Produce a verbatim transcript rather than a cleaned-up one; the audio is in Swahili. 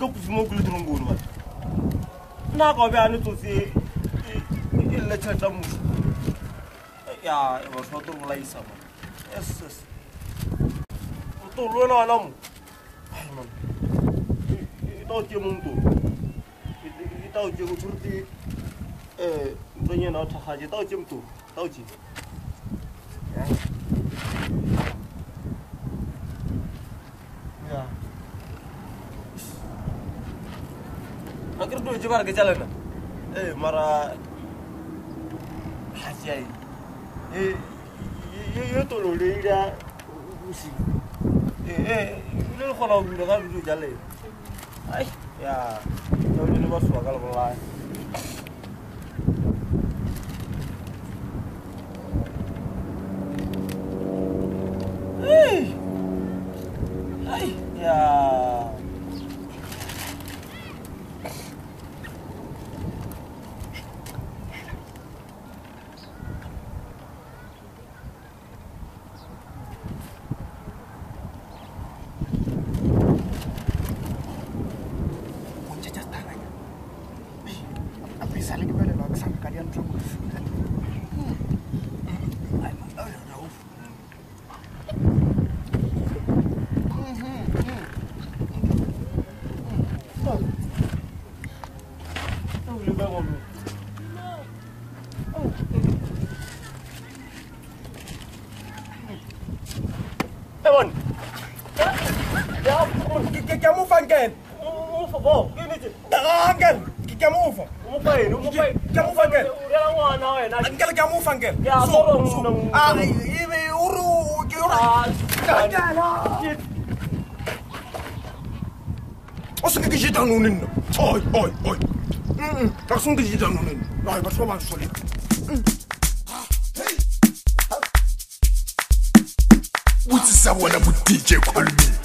ka kufimo ku le trongoni ba na ka be ane tsotse e le tshata mo ya e ba soto go laisa ba yes yes o to lo na na mo ai man e to ke mo nto e to ke go tsurti eh tsenya na thaga je to ke mto to ke ya ya akhir do je bar ke chalana eh mara hajai eh ye to lo le ira usi eh eh le khona bu ga bu jale ai ya to ni ba so ga la eh ai ya Saling kembali lagi sama kalian sama. Ewan, ya, kamu fangken, ufa bo, gini je, tangan, kamu ufa. umufai, umufai, Kamu fangken. Udah lama na eh, na. Angkel kamu fangken. Ya, So, tolong so. dong. Ah, ini uru, uru. Ah, Jangan. Osung ke jita nunin. Oi, oi, oi. Hmm, langsung ke jita nunin. Ai, ba so ba so li. Hey. Wuti sabona bu D J Kolmi.